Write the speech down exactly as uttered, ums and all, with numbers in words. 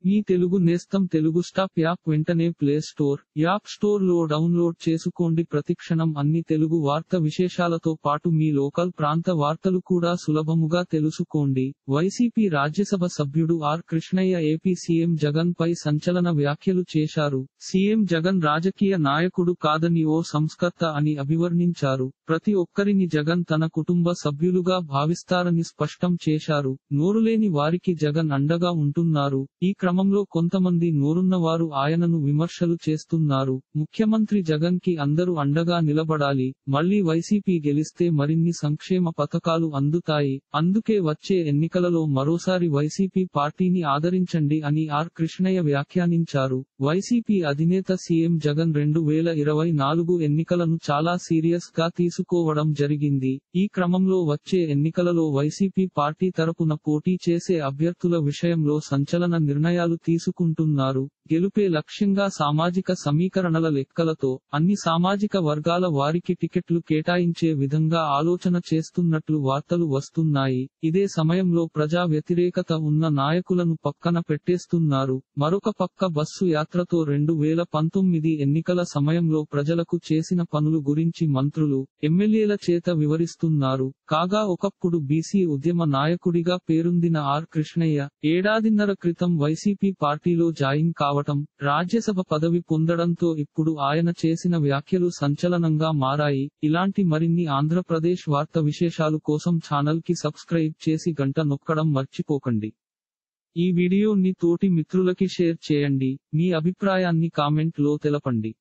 మీ తెలుగు నేస్తం Telugu stop app వెంటనే play store, app store లో డౌన్లోడ్ చేసుకోండి. ప్రతిక్షణం అన్ని తెలుగు వార్త విశేషాలతో పాటు మీ లోకల్ ప్రాంత వార్తలు కూడా సులభముగా తెలుసుకోండి. వైసీపీ రాజ్యసభ సభ్యుడు R Krishnaiah AP CM Jagan పై సంచలన వ్యాఖ్యలు చేశారు. సీఎం జగన్ రాజకీయ నాయకుడు కాదని ఓ సంస్కర్త అని అభివర్ణించారు. ప్రతి ఒక్కరిని జగన్ తన కుటుంబ సభ్యులుగా భావిస్తారని స్పష్టం చేశారు. నోరులేని వారికి జగన్ అండగా ఉంటున్నారు. ఈ క్రమంలో కొంతమంది నోరున్నవారు ఆయనను విమర్శలు చేస్తున్నారు. ముఖ్యమంత్రి జగన్ కి అందరూ అండగా నిలబడాలి, మళ్లీ వైసీపీ గెలిస్తే మరిన్ని సంక్షేమ పథకాలు అందుతాయి, అందుకే వచ్చే ఎన్నికలలో మరోసారి వైసీపీ పార్టీని ఆదరించండి అని ఆర్ కృష్ణయ్య వ్యాఖ్యానించారు. వైసీపీ అధినేత సీఎం జగన్ రెండు వేల ఇరవై నాలుగు ఎన్నికలను చాలా సీరియస్ గా తీసుకోవడం జరిగింది. ఈ క్రమంలో వచ్చే ఎన్నికలలో వైసీపీ పార్టీ తరపున పోటీ చేసే అభ్యర్థుల విషయంలో సంచలన నిర్ణయాలు తీసుకుంటున్నారు. గెలుపే లక్ష్యంగా సామాజిక సమీకరణల లెక్కలతో అన్ని సామాజిక వర్గాల వారికి టికెట్లు కేటాయించే విధంగా ఆలోచన చేస్తున్నట్లు వార్తలు వస్తున్నాయి. ఇదే సమయంలో ప్రజా వ్యతిరేకత ఉన్న నాయకులను పక్కన పెట్టేస్తున్నారు. మరొక పక్క బస్సు యాత్రతో రెండు వేల పంతొమ్మిది ఎన్నికల సమయంలో ప్రజలకు చేసిన పనులు గురించి మంత్రులు, ఎమ్మెల్యేల చేత వివరిస్తున్నారు. కాగా ఒకప్పుడు బీసీ ఉద్యమ నాయకుడిగా పేరొందిన ఆర్ కృష్ణయ్య ఏడాదిన్నర క్రితం వైసీపీ పార్టీలో జాయిన్ కావడం, రాజ్యసభ పదవి పొందడంతో ఇప్పుడు ఆయన చేసిన వ్యాఖ్యలు సంచలనంగా మారాయి. ఇలాంటి మరిన్ని ఆంధ్రప్రదేశ్ వార్త విశేషాలు కోసం ఛానల్ కి సబ్స్క్రైబ్ చేసి గంట నొక్కడం మర్చిపోకండి. ఈ వీడియోని తోటి మిత్రులకి షేర్ చేయండి. మీ అభిప్రాయాన్ని కామెంట్ లో తెలపండి.